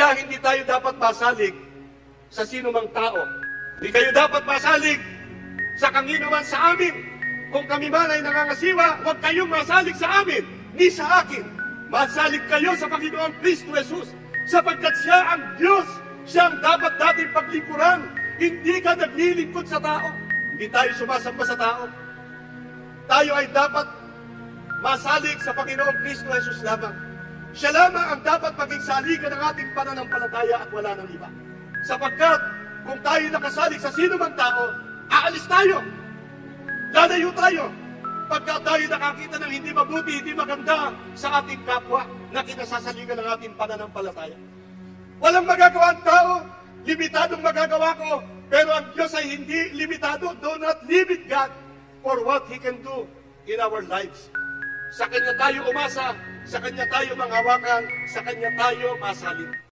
Kaya hindi tayo dapat masalig sa sino mang tao. Hindi kayo dapat masalig sa kanino man sa amin. Kung kami man ay nangangasiwa, huwag kayong masalig sa amin, ni sa akin. Masalig kayo sa Panginoong Kristo Jesus, sapagkat siya ang Diyos, siya ang dapat natin paglingkuran. Hindi ka naglilingkod sa tao. Hindi tayo sumasamba sa tao. Tayo ay dapat masalig sa Panginoong Kristo Jesus lamang. Siya lamang ang dapat maging saligan ng ating pananampalataya at wala ng iba. Sapagkat kung tayo nakasalig sa sino man tao, aalis tayo. Lalayo tayo. Pagka tayo nakakita ng hindi mabuti, hindi maganda sa ating kapwa na kinasasaligan ng ating pananampalataya. Walang magagawa ang tao, limitadong magagawa ko, pero ang Diyos ay hindi limitado. Do not limit God for what He can do in our lives. Sa Kanya tayo umasa, sa Kanya tayo manghawakan, sa Kanya tayo masalig.